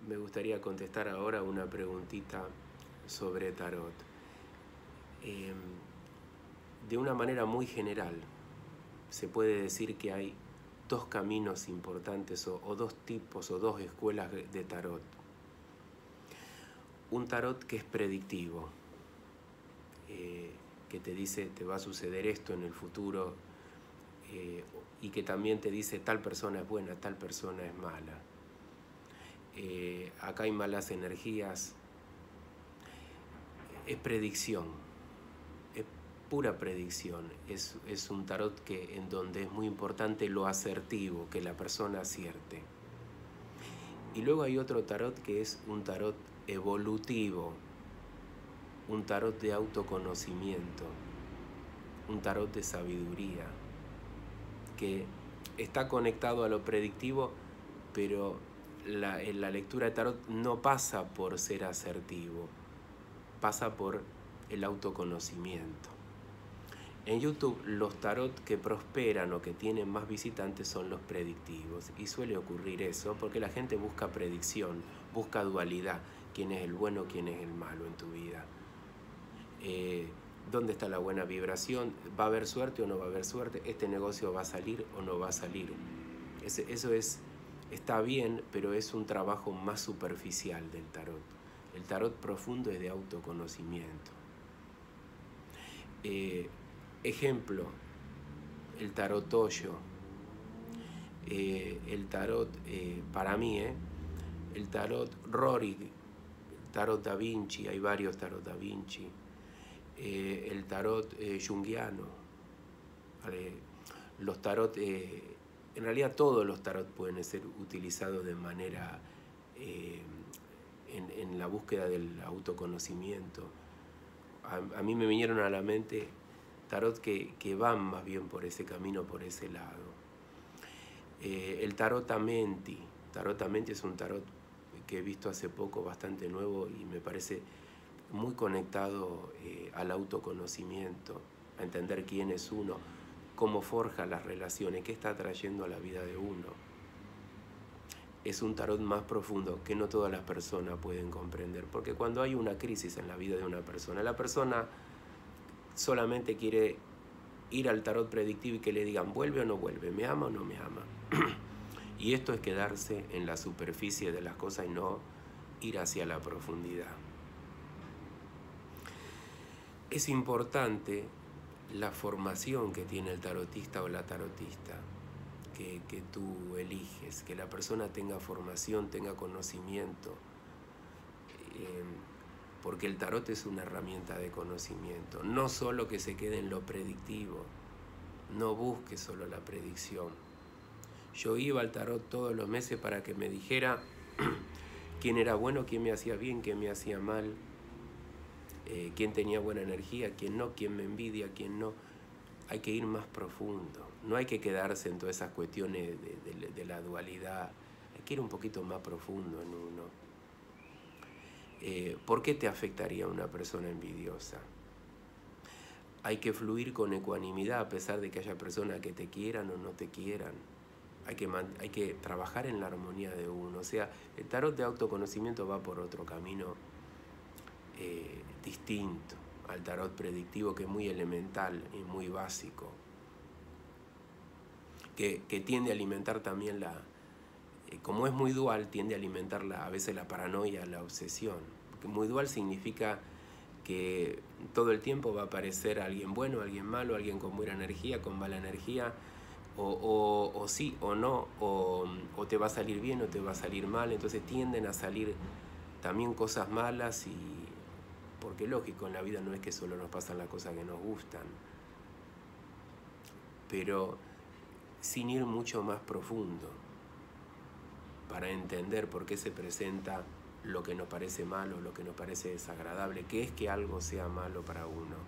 me gustaría contestar ahora una preguntita sobre tarot. De una manera muy general, se puede decir que hay dos caminos importantes o dos tipos o dos escuelas de tarot. Un tarot que es predictivo, que te dice te va a suceder esto en el futuro, y que también te dice tal persona es buena, tal persona es mala. Acá hay malas energías. Es predicción, es pura predicción. Es un tarot en donde es muy importante lo asertivo, que la persona acierte. Y luego hay otro tarot que es un tarot evolutivo, un tarot de autoconocimiento, un tarot de sabiduría, que está conectado a lo predictivo, pero la lectura de tarot no pasa por ser asertivo, pasa por el autoconocimiento. En YouTube los tarot que prosperan o que tienen más visitantes son los predictivos, y suele ocurrir eso porque la gente busca predicción, busca dualidad, quién es el bueno, quién es el malo en tu vida. ¿Dónde está la buena vibración? ¿Va a haber suerte o no va a haber suerte? ¿Este negocio va a salir o no va a salir? Eso está bien, pero es un trabajo más superficial del tarot. El tarot profundo es de autoconocimiento. Ejemplo, el tarot Osho, el tarot, para mí, el tarot Rory, el tarot Da Vinci, hay varios tarot Da Vinci, el tarot junguiano, los tarot, en realidad todos los tarot pueden ser utilizados de manera, en la búsqueda del autoconocimiento. A mí me vinieron a la mente tarot que van más bien por ese camino, por ese lado. El tarot Amenti. Tarot Amenti es un tarot que he visto hace poco, bastante nuevo, y me parece muy conectado al autoconocimiento, a entender quién es uno, cómo forja las relaciones, qué está trayendo a la vida de uno. Es un tarot más profundo que no todas las personas pueden comprender, porque cuando hay una crisis en la vida de una persona, la persona solamente quiere ir al tarot predictivo y que le digan vuelve o no vuelve, me ama o no me ama. Y esto es quedarse en la superficie de las cosas y no ir hacia la profundidad. Es importante la formación que tiene el tarotista o la tarotista que tú eliges, que la persona tenga formación, tenga conocimiento, porque el tarot es una herramienta de conocimiento, no solo que se quede en lo predictivo, no busque solo la predicción. Yo iba al tarot todos los meses para que me dijera quién era bueno, quién me hacía bien, quién me hacía mal, quién tenía buena energía, quién no, quién me envidia, quién no. Hay que ir más profundo, no hay que quedarse en todas esas cuestiones de la dualidad, hay que ir un poquito más profundo en uno. ¿Por qué te afectaría una persona envidiosa? Hay que fluir con ecuanimidad a pesar de que haya personas que te quieran o no te quieran. Hay que trabajar en la armonía de uno. O sea, el tarot de autoconocimiento va por otro camino distinto al tarot predictivo, que es muy elemental y muy básico, que tiende a alimentar también como es muy dual, tiende a alimentar a veces la paranoia, la obsesión. Porque muy dual significa que todo el tiempo va a aparecer alguien bueno, alguien malo, alguien con buena energía, con mala energía, o sí o no, o te va a salir bien o te va a salir mal. Entonces tienden a salir también cosas malas, porque lógico, en la vida no es que solo nos pasan las cosas que nos gustan, pero sin ir mucho más profundo para entender por qué se presenta lo que nos parece malo, lo que nos parece desagradable, qué es que algo sea malo para uno.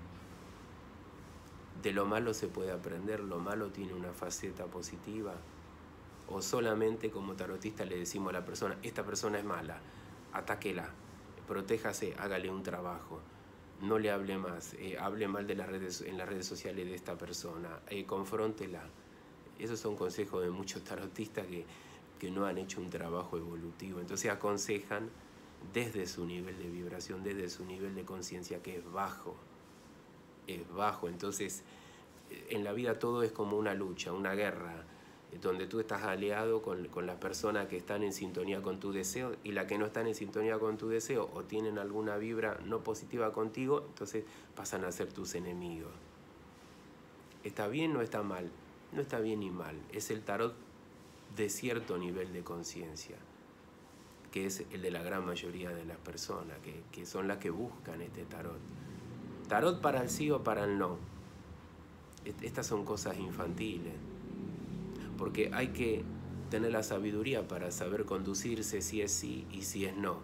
De lo malo se puede aprender, lo malo tiene una faceta positiva, o solamente como tarotista le decimos a la persona, esta persona es mala, atáquela, protéjase, hágale un trabajo, no le hable más, hable mal en las redes sociales de esta persona, confróntela. Esos son consejos de muchos tarotistas que no han hecho un trabajo evolutivo. Entonces aconsejan desde su nivel de vibración, desde su nivel de conciencia, que es bajo. Es bajo. Entonces, en la vida todo es como una lucha, una guerra, donde tú estás aliado con las personas que están en sintonía con tu deseo, y las que no están en sintonía con tu deseo o tienen alguna vibra no positiva contigo, entonces pasan a ser tus enemigos. ¿Está bien o está mal? No está bien ni mal. Es el tarot de cierto nivel de conciencia, que es el de la gran mayoría de las personas, que son las que buscan este tarot. Tarot para el sí o para el no. Estas son cosas infantiles, porque hay que tener la sabiduría para saber conducirse si es sí y si es no.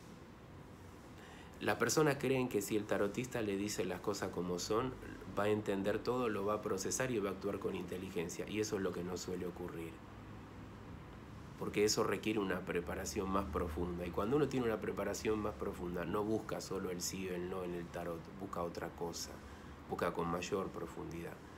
Las personas creen que si el tarotista le dice las cosas como son, va a entender todo, lo va a procesar y va a actuar con inteligencia, y eso es lo que no suele ocurrir, porque eso requiere una preparación más profunda, y cuando uno tiene una preparación más profunda no busca solo el sí o el no en el tarot, busca otra cosa, busca con mayor profundidad.